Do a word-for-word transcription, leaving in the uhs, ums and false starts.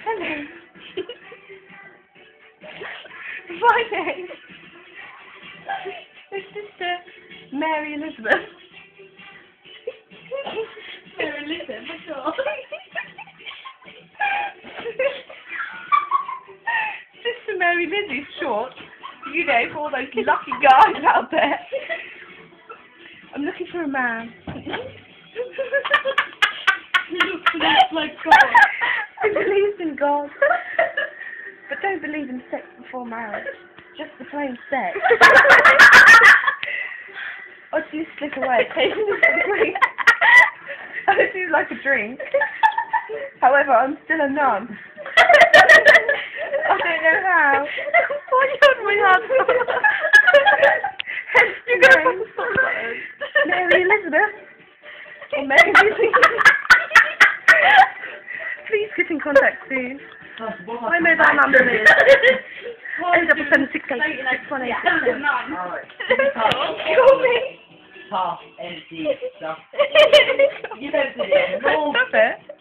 Hello. My name is Sister Mary Elizabeth. Mary Elizabeth, what's up? Sister Mary Lizzie's short, you know, for all those lucky guys out there. I'm looking for a man. You look like God. Who believes in God, but don't believe in sex before marriage. Just the plain sex. Or do you slip away occasionally? I do like a drink. However, I'm still a nun. I don't know how. Why are you holding my hand? Hence the You're going name. to stop that. Mary Elizabeth. Or Mary Lizzie. Please get in contact soon. My mobile number is oh double seven six eight six one eight six seven. Call me. Half empty stuff. You don't do it. Stop it.